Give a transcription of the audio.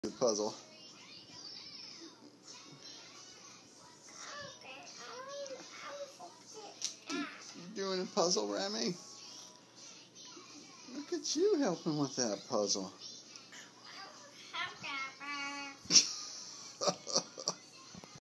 The puzzle. You doing a puzzle, Remy? Look at you helping with that puzzle.